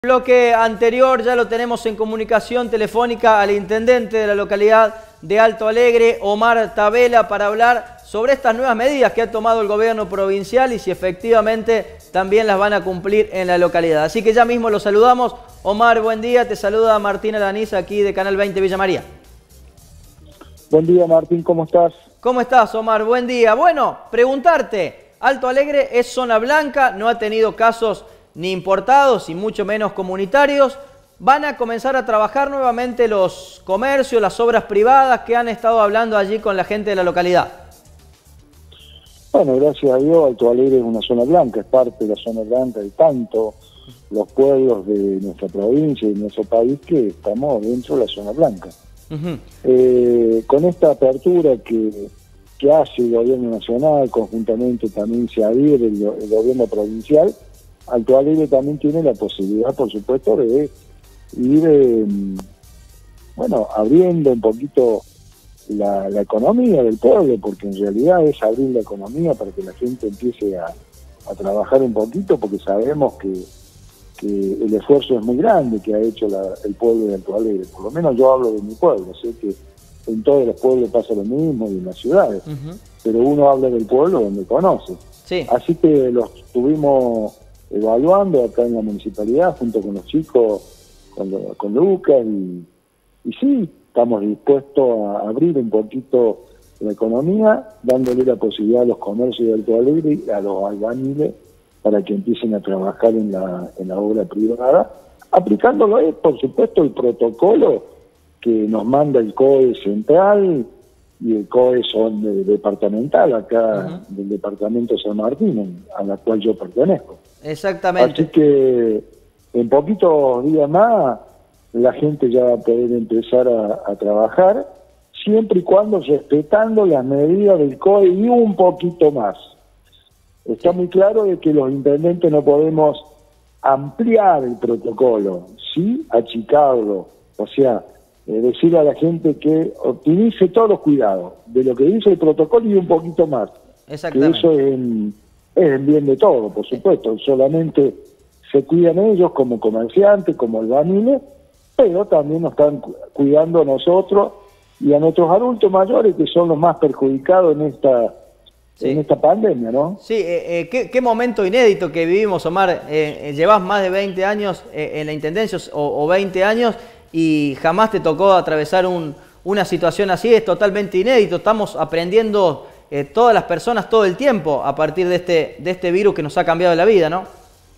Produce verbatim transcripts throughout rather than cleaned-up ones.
Bloque anterior ya lo tenemos en comunicación telefónica al intendente de la localidad de Alto Alegre, Omar Tabela, para hablar sobre estas nuevas medidas que ha tomado el gobierno provincial y si efectivamente también las van a cumplir en la localidad. Así que ya mismo lo saludamos. Omar, buen día. Te saluda Martín Alaniz aquí de Canal veinte Villa María. Buen día, Martín. ¿Cómo estás? ¿Cómo estás, Omar? Buen día. Bueno, preguntarte. Alto Alegre es zona blanca, no ha tenido casos ni importados y mucho menos comunitarios. Van a comenzar a trabajar nuevamente los comercios, las obras privadas que han estado hablando allí con la gente de la localidad. Bueno, gracias a Dios, Alto Alegre es una zona blanca, es parte de la zona blanca de tanto los pueblos de nuestra provincia y de nuestro país que estamos dentro de la zona blanca. Uh-huh. eh, con esta apertura que, que hace el gobierno nacional, conjuntamente también se adhiere el, el gobierno provincial, Alto Alegre también tiene la posibilidad, por supuesto, de ir, eh, bueno, abriendo un poquito la, la economía del pueblo, porque en realidad es abrir la economía para que la gente empiece a, a trabajar un poquito, porque sabemos que, que el esfuerzo es muy grande que ha hecho la, el pueblo de Alto Alegre. Por lo menos yo hablo de mi pueblo, sé que en todos los pueblos pasa lo mismo y en las ciudades, uh-huh. pero uno habla del pueblo donde conoce. Sí. Así que los tuvimos evaluando acá en la municipalidad junto con los chicos, con, lo, con Lucas y, y sí, estamos dispuestos a abrir un poquito la economía, dándole la posibilidad a los comercios de Alto Alegre y a los albañiles para que empiecen a trabajar en la, en la obra privada, aplicándolo, eh, por supuesto, el protocolo que nos manda el C O E central y el C O E son de, departamental acá uh-huh. del departamento de San Martín, a la cual yo pertenezco. Exactamente. Así que en poquitos días más la gente ya va a poder empezar a, a trabajar, siempre y cuando respetando las medidas del C O E y un poquito más. Está sí. muy claro de que los intendentes no podemos ampliar el protocolo, sí achicarlo, o sea, eh, decir a la gente que optimice todos los cuidados de lo que dice el protocolo y un poquito más. Exactamente. Que eso es en, es en bien de todo, por supuesto. Solamente se cuidan ellos como comerciantes, como albañiles, pero también nos están cuidando a nosotros y a nuestros adultos mayores, que son los más perjudicados en esta, sí. en esta pandemia, ¿no? Sí, eh, eh, qué, qué momento inédito que vivimos, Omar. Eh, eh, llevas más de veinte años eh, en la Intendencia o, o veinte años y jamás te tocó atravesar un, una situación así. Es totalmente inédito. Estamos aprendiendo eh, todas las personas todo el tiempo a partir de este, de este virus que nos ha cambiado la vida, ¿no?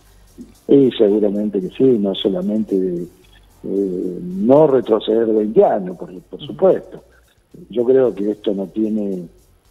Sí, seguramente que sí, no solamente de, eh, no retroceder veinte años, por, por supuesto. Yo creo que esto no tiene,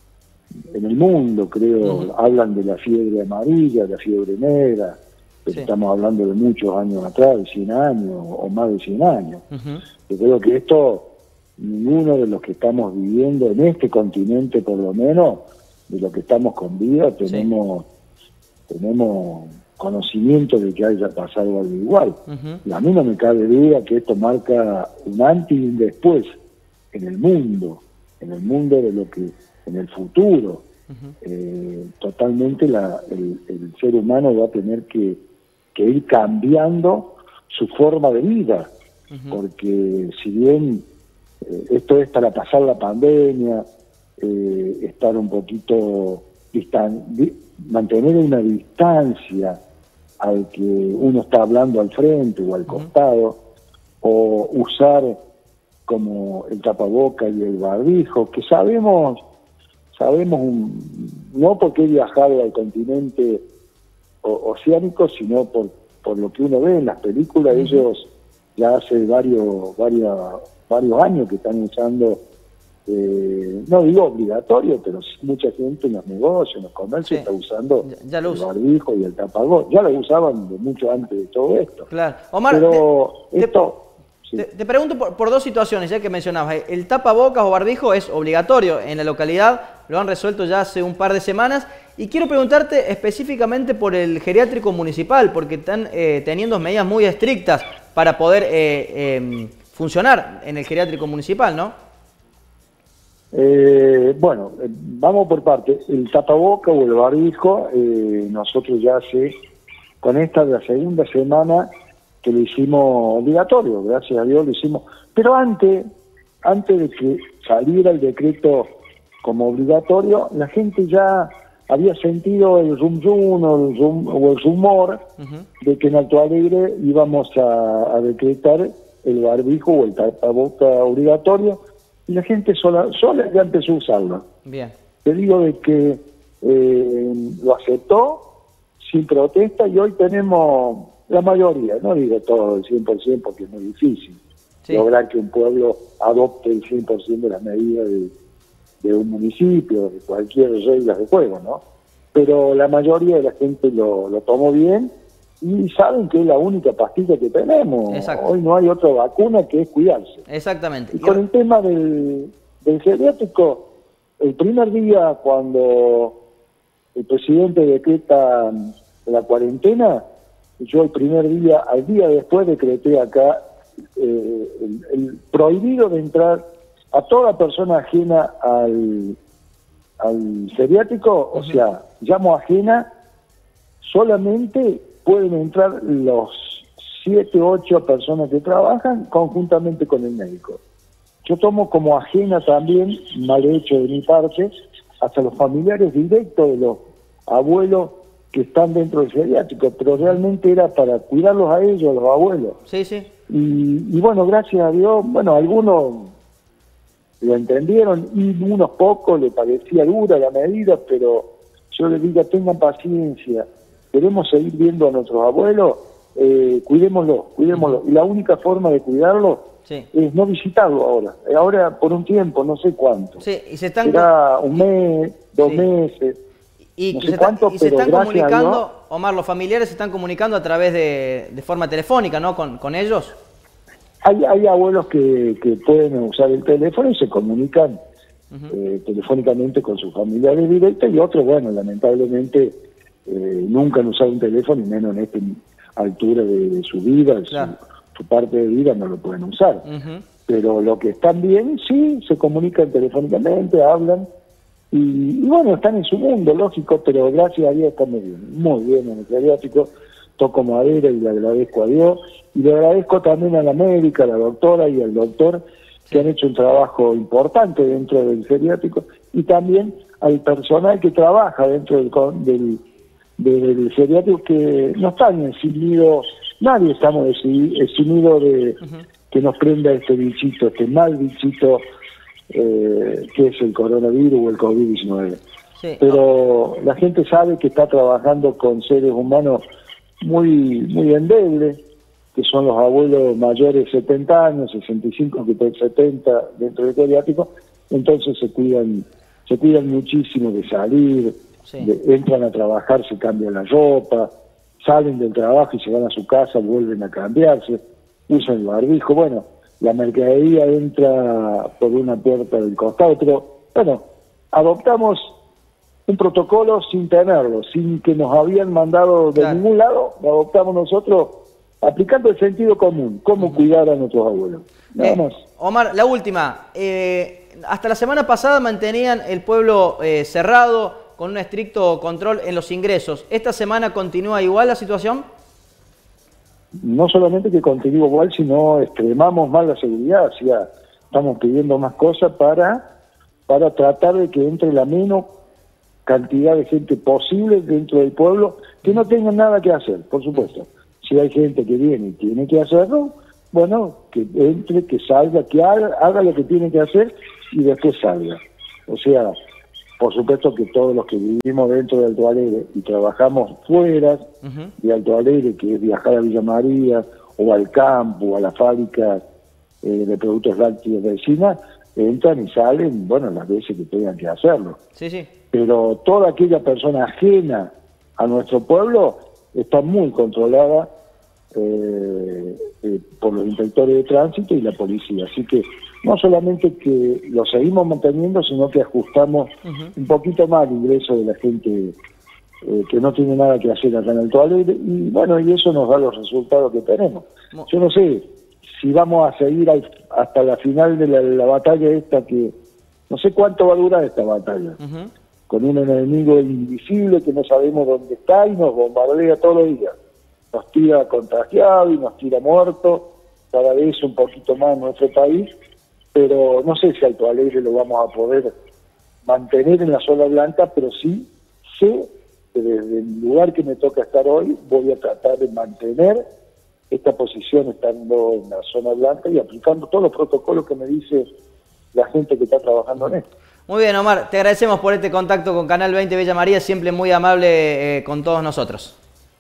en el mundo, creo, uh-huh. hablan de la fiebre amarilla, de la fiebre negra, pero sí. estamos hablando de muchos años atrás, de cien años o más de cien años. Uh-huh. Yo creo que esto, ninguno de los que estamos viviendo en este continente, por lo menos, de los que estamos con vida, tenemos, sí. tenemos conocimiento de que haya pasado algo igual. Uh-huh. Y a mí no me cabe duda que esto marca un antes y un después en el mundo, en el mundo de lo que, en el futuro. Uh-huh. eh, totalmente la, el, el ser humano va a tener que, que ir cambiando su forma de vida, uh-huh. porque si bien eh, esto es para pasar la pandemia, eh, estar un poquito distan di mantener una distancia al que uno está hablando al frente o al costado, uh-huh. o usar como el tapaboca y el barbijo, que sabemos, sabemos un, no porque he viajado al continente o, oceánico, sino por, por lo que uno ve en las películas. Uh-huh. Ellos ya hace varios, varios, varios años que están usando, Eh, no digo obligatorio, pero mucha gente en los negocios, en los comercios, sí. está usando ya, ya lo el barbijo y el tapabocas. Ya lo usaban de mucho antes de todo esto. Claro. Omar, pero te, esto, te, sí. te, te pregunto por, por dos situaciones, ya que mencionabas. El tapabocas o barbijo es obligatorio en la localidad, lo han resuelto ya hace un par de semanas. Y quiero preguntarte específicamente por el geriátrico municipal, porque están eh, teniendo medidas muy estrictas para poder eh, eh, funcionar en el geriátrico municipal, ¿no? Eh, bueno, eh, vamos por partes. El tapaboca o el barbijo, eh, nosotros ya hace, con esta de la segunda semana, que lo hicimos obligatorio, gracias a Dios lo hicimos. Pero antes, antes de que saliera el decreto como obligatorio, la gente ya había sentido el rum rum o el, rum, o el rumor uh-huh. de que en Alto Alegre íbamos a, a decretar el barbijo o el tapaboca obligatorio, y la gente sola, sola ya empezó a usarlo. Bien. Te digo de que eh, lo aceptó sin protesta, y hoy tenemos la mayoría, no digo todo el cien por ciento porque es muy difícil sí. lograr que un pueblo adopte el cien por ciento de las medidas de, de un municipio, de cualquier regla de juego, ¿no? Pero la mayoría de la gente lo, lo tomó bien y saben que es la única pastilla que tenemos. Exacto. Hoy no hay otra vacuna que es cuidarse. Exactamente. Y con el tema del, del geriátrico, el primer día cuando el presidente decreta la cuarentena, yo el primer día, al día después decreté acá eh, el, el prohibido de entrar a toda persona ajena al, al geriátrico, uh-huh. o sea, llamo ajena, solamente pueden entrar los siete, ocho personas que trabajan conjuntamente con el médico. Yo tomo como ajena también, mal hecho de mi parte, hasta los familiares directos de los abuelos que están dentro del geriátrico, pero realmente era para cuidarlos a ellos, a los abuelos. Sí, sí. Y, y bueno, gracias a Dios, bueno, algunos lo entendieron y unos pocos les parecía dura la medida, pero yo les digo, tengan paciencia, queremos seguir viendo a nuestros abuelos, eh, cuidémoslo, cuidémoslo. Y la única forma de cuidarlo sí. es no visitarlo ahora. Ahora por un tiempo, no sé cuánto. Sí, y se están... Será un mes, dos sí. meses. Y, no sé se, cuánto, y se están comunicando, Dios, Omar, los familiares se están comunicando a través de, de forma telefónica, ¿no? Con, con ellos. Hay, hay abuelos que, que pueden usar el teléfono y se comunican uh-huh. eh, telefónicamente con sus familiares directos, y otros, bueno, lamentablemente eh, nunca han usado un teléfono, y menos en esta altura de, de su vida, claro. su, su parte de vida no lo pueden usar. Uh-huh. Pero lo que están bien, sí, se comunican telefónicamente, hablan, y, y bueno, están en su mundo, lógico, pero gracias a Dios están muy bien, muy bien en el geriátrico. Toco madera y le agradezco a Dios, y le agradezco también a la médica, a la doctora y al doctor, que han hecho un trabajo importante dentro del geriátrico, y también al personal que trabaja dentro del, del, del geriátrico, que no están eximidos, nadie estamos eximidos de uh-huh. que nos prenda este bichito, este mal bichito eh, que es el coronavirus o el COVID diecinueve. Sí. Pero la gente sabe que está trabajando con seres humanos muy muy endebles, que son los abuelos mayores de setenta años, sesenta y cinco, que tienen setenta dentro del geriátrico, entonces se cuidan se cuidan muchísimo de salir, sí. de, entran a trabajar, se cambian la ropa, salen del trabajo y se van a su casa, vuelven a cambiarse, usan el barbijo, bueno, la mercadería entra por una puerta del costado, pero bueno, adoptamos un protocolo sin tenerlo, sin que nos habían mandado de claro. ningún lado, lo adoptamos nosotros aplicando el sentido común, cómo uh-huh. cuidar a nuestros abuelos. Nada eh, más. Omar, la última. Eh, hasta la semana pasada mantenían el pueblo eh, cerrado, con un estricto control en los ingresos. ¿Esta semana continúa igual la situación? No solamente que continúa igual, sino extremamos más la seguridad, o sea, estamos pidiendo más cosas para, para tratar de que entre la menos cantidad de gente posible dentro del pueblo, que no tengan nada que hacer, por supuesto. Si hay gente que viene y tiene que hacerlo, bueno, que entre, que salga, que haga, haga lo que tiene que hacer y después salga. O sea, por supuesto que todos los que vivimos dentro de Alto Alegre y trabajamos fuera uh-huh. de Alto Alegre, que es viajar a Villa María o al campo o a la fábrica eh, de productos lácteos vecinas, entran y salen, bueno, las veces que tengan que hacerlo. Sí, sí. Pero toda aquella persona ajena a nuestro pueblo está muy controlada eh, eh, por los inspectores de tránsito y la policía. Así que no solamente que lo seguimos manteniendo, sino que ajustamos uh-huh. un poquito más el ingreso de la gente eh, que no tiene nada que hacer acá en Alto Alegre, y bueno, y eso nos da los resultados que tenemos. No. Yo no sé si vamos a seguir al, hasta la final de la, la batalla esta, que no sé cuánto va a durar esta batalla. Uh-huh. Con un enemigo invisible que no sabemos dónde está y nos bombardea todos los días. nos tira contagiado y nos tira muerto, cada vez un poquito más en nuestro país, pero no sé si Alto Alegre lo vamos a poder mantener en la zona blanca, pero sí sé que desde el lugar que me toca estar hoy voy a tratar de mantener esta posición estando en la zona blanca y aplicando todos los protocolos que me dice la gente que está trabajando en esto. Muy bien, Omar, te agradecemos por este contacto con Canal veinte Villa María, siempre muy amable eh, con todos nosotros.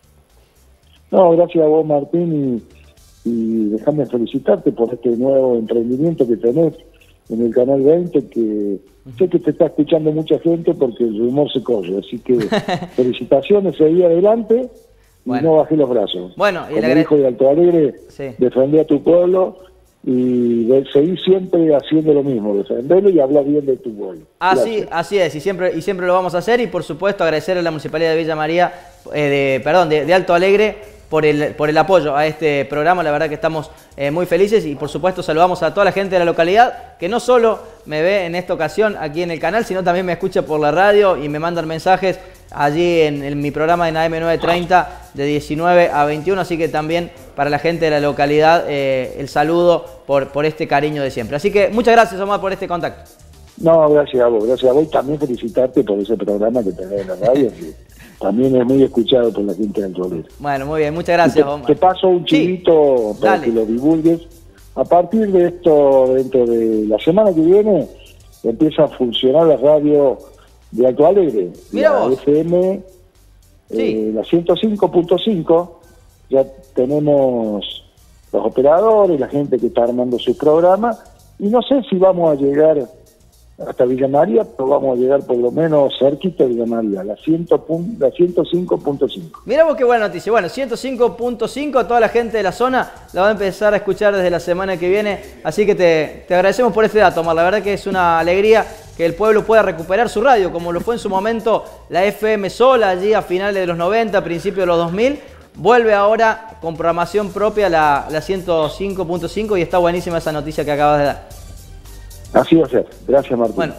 No, gracias a vos, Martín, y, y déjame felicitarte por este nuevo emprendimiento que tenés en el Canal veinte, que sé que te está escuchando mucha gente porque el rumor se corre, así que felicitaciones, seguí adelante y bueno, no bajé los brazos. Bueno, y como el hijo de Alto Alegre, sí, defendí a tu pueblo y seguí siempre haciendo lo mismo, defenderlo y hablar bien de tu pueblo. Así, así es, y siempre, y siempre lo vamos a hacer, y por supuesto agradecer a la Municipalidad de Villa María, eh, de, perdón, de, de Alto Alegre, por el, por el apoyo a este programa. La verdad que estamos eh, muy felices, y por supuesto saludamos a toda la gente de la localidad que no solo me ve en esta ocasión aquí en el canal, sino también me escucha por la radio y me mandan mensajes allí en, en mi programa en A M nueve treinta de diecinueve a veintiuno, así que también para la gente de la localidad eh, el saludo por, por este cariño de siempre. Así que muchas gracias, Omar, por este contacto. No, gracias a vos, gracias a vos, y también felicitarte por ese programa que tenés en la radio, que también es muy escuchado por la gente del Alto Alegre. Bueno, muy bien, muchas gracias, te, Omar. Te paso un chivito, sí, para dale, que lo divulgues. A partir de esto, dentro de la semana que viene, empieza a funcionar la radio de Alto Alegre. Mira la vos. F M, sí, eh, la ciento cinco punto cinco, ya tenemos los operadores, la gente que está armando su programa, y no sé si vamos a llegar hasta Villa María, pero vamos a llegar por lo menos cerquita de Villa María, la, ciento cinco punto cinco. Mirá vos qué buena noticia. Bueno, ciento cinco punto cinco, toda la gente de la zona la va a empezar a escuchar desde la semana que viene, así que te, te agradecemos por este dato, Omar. La verdad que es una alegría que el pueblo pueda recuperar su radio, como lo fue en su momento la F M sola, allí a finales de los noventa, principios de los dos mil. Vuelve ahora con programación propia la, la ciento cinco punto cinco, y está buenísima esa noticia que acabas de dar. Así va a ser. Gracias, Martín. Bueno.